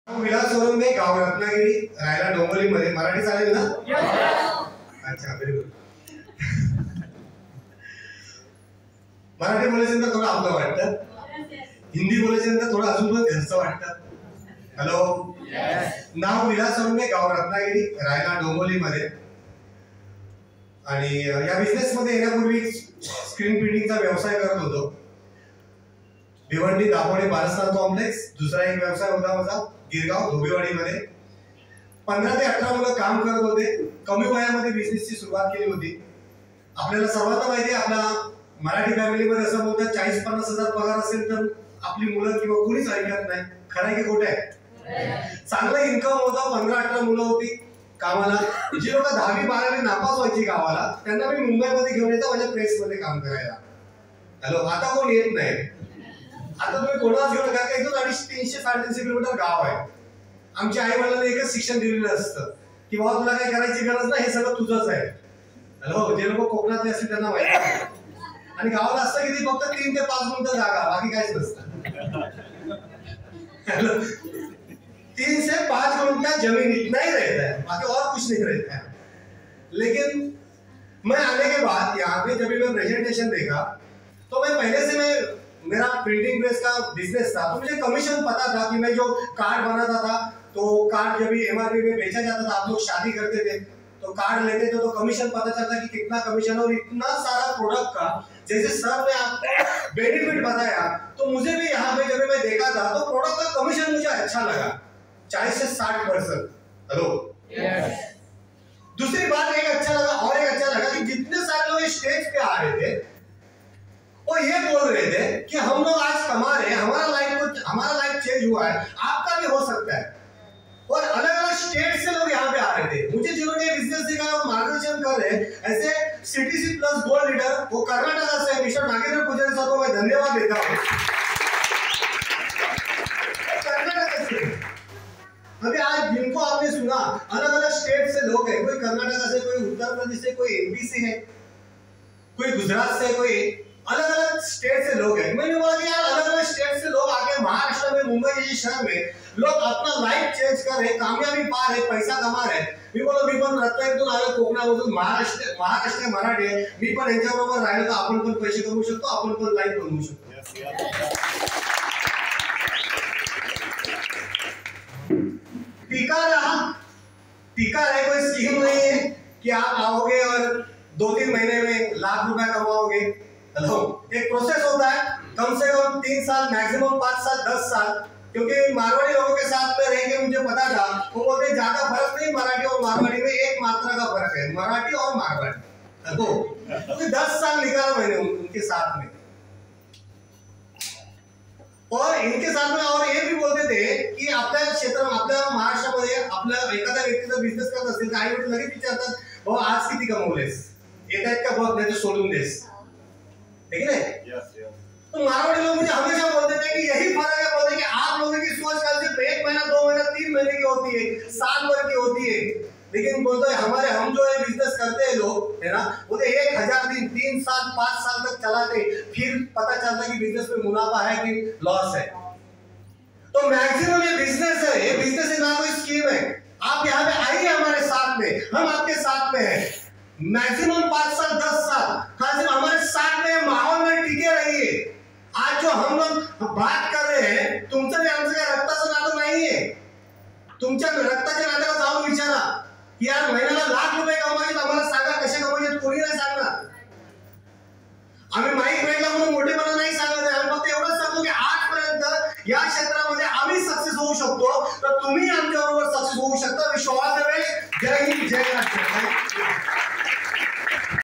विलास सोनवणे, गाव रत्नागिरी, राहायला डोंबिवलीमध्ये. मराठी चालेल ना? अच्छा, व्हेरी गुड. मराठी बोलायचं थोडं आपलं वाटतं, हिंदी बोलायचं थोडं अजून पण घरचं वाटतं. हॅलो, नाव विलास सोनवणे, गाव रत्नागिरी, राहायला डोंबिवलीमध्ये. आणि या बिझनेस मध्ये येण्यापूर्वी स्क्रीन प्रिंटिंगचा व्यवसाय करत होतो. भिवंडी, दापोडे, बारस्तान कॉम्प्लेक्स. दुसरा एक व्यवसाय होता माझा गिरगाव धोबीवाडीमध्ये. 15 ते 18 मुलं काम करत होते. कमी वयामध्ये बिझनेसची सुरुवात केली होती. आपल्याला सर्वांना माहिती आहे, आपला मराठी फॅमिलीमध्ये असं बोलतात 40-50 हजार पगार असेल तर आपली मुलं किंवा कोणीच ऐकत नाही. खरं आहे की खोटं आहे? चांगलं इन्कम होतं. 15-18 मुलं होती कामाला. जी लोक 10वी-12वी नापास व्हायची गावाला, त्यांना मी मुंबईमध्ये घेऊन येतो माझ्या प्रेसमध्ये काम करायला. हॅलो, आता कोण येत नाही. आता तुम्ही कोणाच घेऊन नका, इथून 300-350 किलोमीटर गाव आहे. आमच्या आई वडिलांनी एकच शिक्षण दिलेलं असतं की बाबा तुला काय करायची गरज नाही, हे सगळं तुझंच आहे. हॅलो, जे लोक कोकणातले असतील त्यांना माहिती आहे. आणि गावाला असतं किती, फक्त 3 ते 5 गुंठ जागा, बाकी काहीच नसतं. हॅलो, 3 से 5 गुंठा जमीन इतना ही रहता है, बाकी और कुछ नहीं रहता है. लेकिन मैं आने के बाद यहाँ पे जब मैं प्रेजेंटेशन देखा तो मैं पहले से मेरा प्रिंटिंग प्रेस का बिजनेस था, तो मुझे कमीशन पता था कि मैं जो कार्ड बनाता था, तो कार्ड जब भी MRP में बेचा जाता था, आप लोग शादी करते थे तो कार्ड लेते थे, तो कमीशन पता चलता कि कितना कमीशन. और इतना सारा प्रोडक्ट का, जैसे सर ने आपको बेनिफिट बताया, तो मुझे भी यहाँ पे जब मैं देखा था तो प्रोडक्ट का कमीशन मुझे अच्छा लगा, 40 से 60%. हेलो, दूसरी बात एक अच्छा लगा, और एक अच्छा लगा कि जितने सारे लोग स्टेज पे आ रहे थे वो ये बोल रहे थे कि हम लोग आज कमा रहे हैं, हमारा लाइफ चेंज हुआ है, आपका भी हो सकता है. और अलग अलग स्टेट से लोग यहाँ पे आ रहे थे. मुझे जिन्होंने ये बिजनेस सिखाया और मार्गदर्शन कर रहे हैं, ऐसे CTC प्लस गोल्ड लीडर वो कर्नाटक से मिस्टर नागेंद्र पुजारी सर को मैं धन्यवाद देता हूँ. कर्नाटक से अभी आज जिनको आपने सुना, अलग अलग स्टेट से लोग हैं. कोई कर्नाटक से, कोई उत्तर प्रदेश से, कोई MP से है, कोई गुजरात से, कोई अलग अलग स्टेट से लोग हैं. मैंने बोला कि यार अलग अलग स्टेट से लोग आके महाराष्ट्र में, मुंबई जैसे शहर में लोग अपना लाइफ चेंज कर रहे, कामयाबी पा रहे, पैसा कमा रहे. मी पण रत्नागिरीतून आलो, कोकणामधून, महाराष्ट्र मराठी आहे. मी पण यांच्याबरोबर राहिलो तर आपण पण पैसे कमवू शकतो, आपण पण लाईफ बनवू शकतो. टीका है, कोई स्कीम नहीं है कि आप आओगे और 2-3 महीने में लाख रुपया कमाओगे. हेलो, एक प्रोसेस होता है, कम से कम 3 साल, मैक्सिमम 5 साल, 10 साल. क्योंकि मारवाड़ी लोगों के साथ में रह के मुझे पता था, वो बोलते ज्यादा फर्क नहीं मराठी और मारवाड़ी में, एक मात्रा का फर्क है, मराठी और मारवाड़ी. तो 10 साल निकाला मैंने उनके साथ में. और इनके साथ में और ये भी बोलते थे की आपल्या क्षेत्र, आपल्या महाराष्ट्रामध्ये आपल्या एखाद्या व्यक्तीचा बिझनेस करत असेल तर आई वडील लगेच विचारतात, बाबा आज किती कमवलेस, येतात का बघ, नाही तर सोडून देस. ठीक है? तो मारवाड़ी लोग मुझे हमेशा बोलते थे कि यही फर्क है, बोलते कि आप लोगों की सोच कल सिर्फ 1 महीना, 2 महीना, 3 महीने की होती है, साल भर की होती है. लेकिन बोलते हम जो ये बिजनेस करते हैं लोग, है ना, बोलते 1000 दिन, 3 साल, 5 साल तक चलाते, फिर पता चलता कि बिजनेस में मुनाफा है कि लॉस है. तो मैक्सिमम ये बिजनेस है, ये बिजनेस ना कोई स्कीम है. आप यहाँ पे आइए हमारे साथ में, हम आपके साथ में हैं. मैक्सिमम 5 साल, 10 साल खाली हमारे साथ में माहौल में टिके रहिए. आज जो हम लोग बात कर रहे हैं, तुमचं आमचं रक्ताचं नातं नाहीये. तुमच्या रक्ताच्या नात्याला जाऊन विचारा की यार महिन्याला लाख रुपये कमवायचे, आम्हाला सांगा कसे कमवायचे. कोणी नाही सांगणार. आम्ही माईक भेटला म्हणून मोठेपणा नाही सांगत आहे. आम्ही फक्त एवढंच सांगतो की आजपर्यंत या क्षेत्रामध्ये आम्ही सक्सेस होऊ शकतो, तर तुम्ही आमच्याबरोबर सक्सेस होऊ शकता. Wish all the best. जय हिंद, जय महाराष्ट्र.